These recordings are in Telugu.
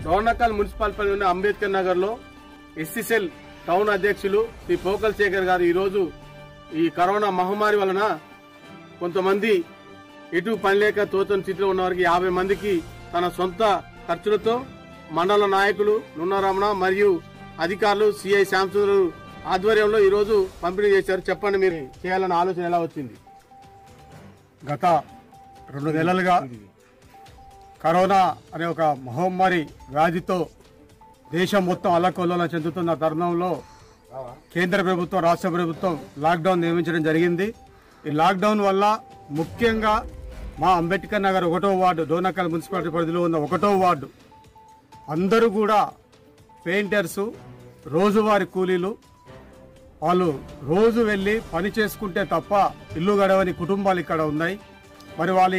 డోర్నకల్ మున్సిపల్ పరిధిలోని అంబేద్కర్ నగర్ లో ఎస్సీసెల్ టౌన్ అధ్యక్షులు శ్రీ పోకల్ శేఖర్ గారు ఈరోజు ఈ కరోనా మహమ్మారి వలన కొంతమంది ఎటు పని లేక తోచని స్థితిలో ఉన్న వారికి 50 మందికి తన సొంత ఖర్చులతో మండల నాయకులు నున్నారమణ మరియు అధికారులు సిఐ శ్యాంసుందర్ ఆధ్వర్యంలో ఈరోజు పంపిణీ చేశారు. చెప్పండి, మీరు చేయాలన్న ఆలోచన ఎలా వచ్చింది? గత 2 నెలలుగా కరోనా అనే ఒక మహమ్మారి వ్యాధితో దేశం మొత్తం అల్లకల్లోలం చెందుతున్న తరుణంలో కేంద్ర ప్రభుత్వం రాష్ట్ర ప్రభుత్వం లాక్డౌన్ నియమించడం జరిగింది. ఈ లాక్డౌన్ వల్ల ముఖ్యంగా మా అంబేద్కర్ నగర్ 1వ వార్డు డోర్నకల్ మున్సిపాలిటీ పరిధిలో ఉన్న 1వ వార్డు అందరూ కూడా పెయింటర్సు, రోజువారీ కూలీలు, వాళ్ళు రోజు వెళ్ళి పని చేసుకుంటే తప్ప ఇల్లు గడవని కుటుంబాలు ఇక్కడ ఉన్నాయి. మరి వాళ్ళ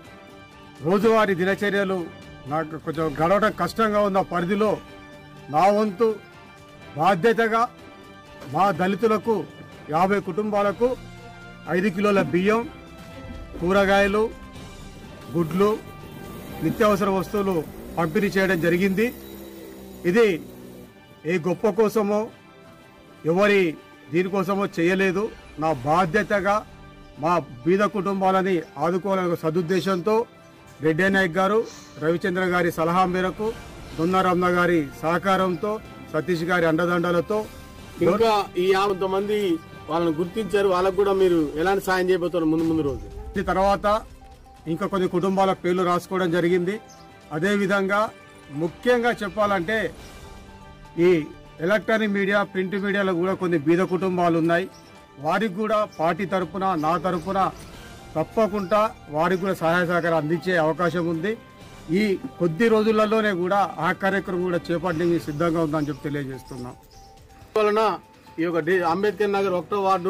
రోజువారీ దినచర్యలు నాకు కొంచెం గడవడం కష్టంగా ఉన్న పరిధిలో నా వంతు బాధ్యతగా మా దళితులకు 50 కుటుంబాలకు 5 కిలోల బియ్యం, కూరగాయలు, గుడ్లు, నిత్యావసర వస్తువులు పంపిణీ చేయడం జరిగింది. ఇది ఏ గొప్ప కోసమో ఎవరి దీనికోసమో చేయలేదు. నా బాధ్యతగా మా బీద కుటుంబాలని ఆదుకోవాలనే సదుద్దేశంతో రెడ్డి నాయక్ గారు, రవిచంద్ర గారి సలహా మేరకు, దున్నారమ్మ గారి సహకారంతో, సతీష్ గారి అండదండలతో ఇంకా ఈ 50 మంది వాళ్ళని గుర్తించారు. వాళ్ళకు కూడా మీరు ఎలాంటి సాయం చేయబోతారు ముందు రోజు? తర్వాత ఇంకా కొన్ని కుటుంబాల పేర్లు రాసుకోవడం జరిగింది. అదేవిధంగా ముఖ్యంగా చెప్పాలంటే ఈ ఎలక్ట్రానిక్ మీడియా, ప్రింట్ మీడియాలో కూడా కొన్ని బీద కుటుంబాలు ఉన్నాయి. వారికి కూడా పార్టీ తరఫున, నా తరఫున తప్పకుండా వారికి కూడా సహాయ సహకారం అందించే అవకాశం ఉంది. ఈ కొద్ది రోజులలోనే కూడా ఆ కార్యక్రమం కూడా చేపట్టడానికి సిద్ధంగా ఉందని చెప్పి తెలియజేస్తున్నాం. వలన ఈ యొక్క అంబేద్కర్ నగర్ 1వ వార్డు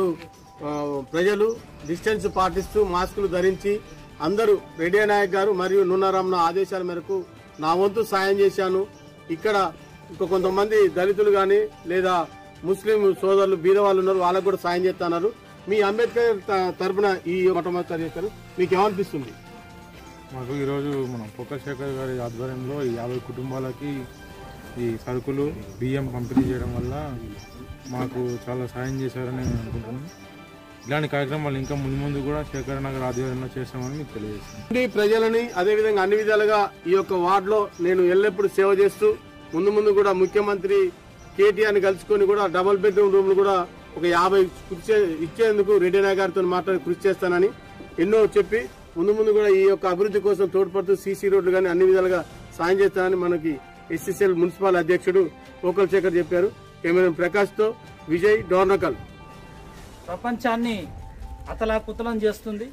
ప్రజలు డిస్టెన్స్ పాటిస్తూ మాస్కులు ధరించి అందరూ రెడ్డి నాయక్ గారు మరియు నున్నారమణ ఆదేశాల మేరకు నా వంతు సాయం చేశాను. ఇక్కడ ఇంకా కొంతమంది దళితులు గాని లేదా ముస్లిం సోదరులు బీద వాళ్ళు ఉన్నారు, వాళ్ళకు కూడా సాయం చేస్తున్నారు. మీ అంబేద్కర్ తరఫున ఈ మొట్టమొదటి చేశారు, మీకు ఏమనిపిస్తుంది? మాకు ఈరోజు మనం పోకల్ శేఖర్ గారి ఆధ్వర్యంలో ఈ 50 కుటుంబాలకి ఈ సరుకులు, బియ్యం పంపిణీ చేయడం వల్ల మాకు చాలా సాయం చేశారని నేను అనుకుంటున్నాను. ఇలాంటి కార్యక్రమాలు ఇంకా ముందు కూడా శేఖర్ నగర్ ఆధ్వర్యంలో చేస్తామని మీకు తెలియజేస్తాను. ప్రజలని అదేవిధంగా అన్ని విధాలుగా ఈ యొక్క వార్డులో నేను ఎల్లప్పుడూ సేవ చేస్తూ ముందు కూడా ముఖ్యమంత్రి కేటీఆర్ని కలుసుకొని కూడా డబుల్ బెడ్రూమ్ రూమ్లు కూడా ఒక 50 ఇచ్చేందుకు రెడ్డి నాయక్ గారితో మాట్లాడి కృషి చేస్తానని ఎన్నో చెప్పి ముందు కూడా ఈ యొక్క అభివృద్ధి కోసం తోడ్పడుతూ సీసీ రోడ్లు కానీ అన్ని విధాలుగా సాయం చేస్తానని మనకి ఎస్సీసెల్ మున్సిపల్ అధ్యక్షుడు పోకల్ శేఖర్ చెప్పారు. కెమెరా ప్రకాష్ తో విజయ్, డోర్నకల్. ప్రపంచాన్ని అతలాకుతలం చేస్తుంది.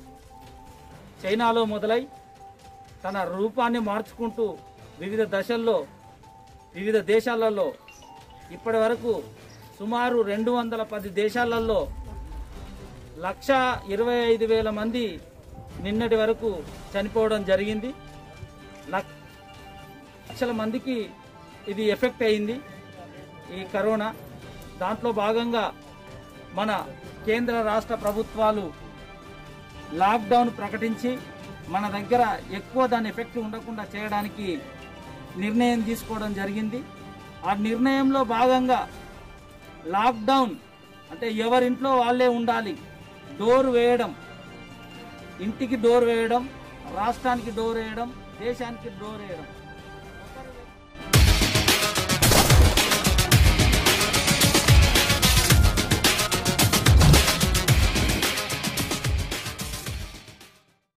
చైనాలో మొదలై తన రూపాన్ని మార్చుకుంటూ వివిధ దశల్లో, వివిధ దేశాలలో ఇప్పటి వరకు సుమారు 210 దేశాలలో 1,25,000 మంది నిన్నటి వరకు చనిపోవడం జరిగింది. లక్షల మందికి ఇది ఎఫెక్ట్ అయింది ఈ కరోనా. దాంట్లో భాగంగా మన కేంద్ర రాష్ట్ర ప్రభుత్వాలు లాక్డౌన్ ప్రకటించి మన దగ్గర ఎక్కువ దాని ఎఫెక్ట్ ఉండకుండా చేయడానికి నిర్ణయం తీసుకోవడం జరిగింది. ఆ నిర్ణయంలో భాగంగా లాక్డౌన్ అంటే ఎవరింట్లో వాళ్ళే ఉండాలి, డోర్ వేయడం, ఇంటికి డోర్ వేయడం, రాష్ట్రానికి డోర్ వేయడం, దేశానికి డోర్ వేయడం.